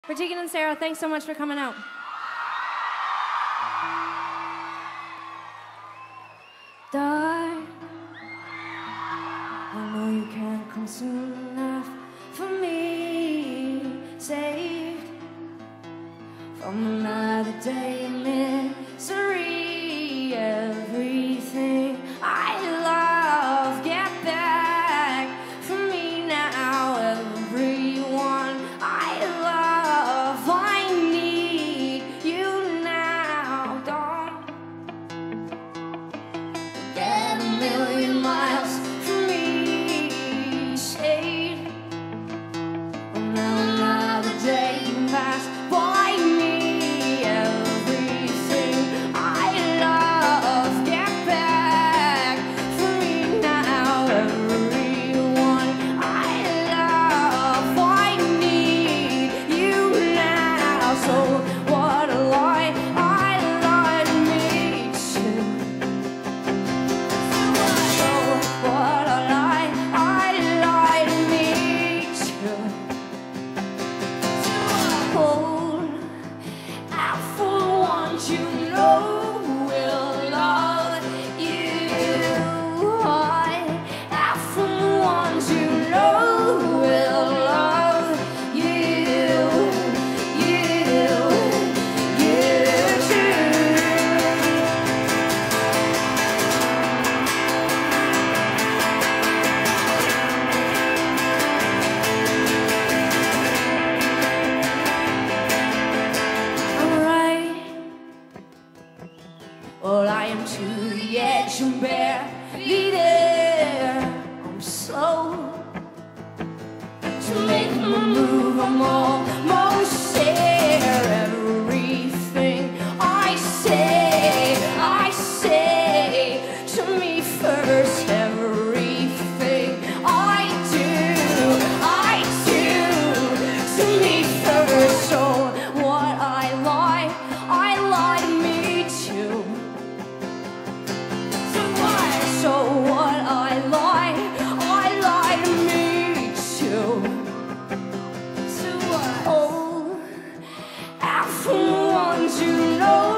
For Tegan and Sarah, thanks so much for coming out. Dark, I know you can't come soon enough for me. Saved from another day of misery. Everything I love, get back from me now. Everyone I love, I need you now. Don't get a million miles from me. Shade from another day can pass by me. Everything I love, get back from me now. Everyone I love, I need you now. So what a lie, I lied to me too. So what a lie, I lied to me too. Hold out for the ones you know will love you. Out for the ones you know will love you. You too. Alright. Well, I am to the edge and barely there. I'm slow to make my move. I'm almost there. Everything I say to me first. Everything I do to me first. So what I lie to me too. So what I lie to me too. So what? Oh, out from the ones you know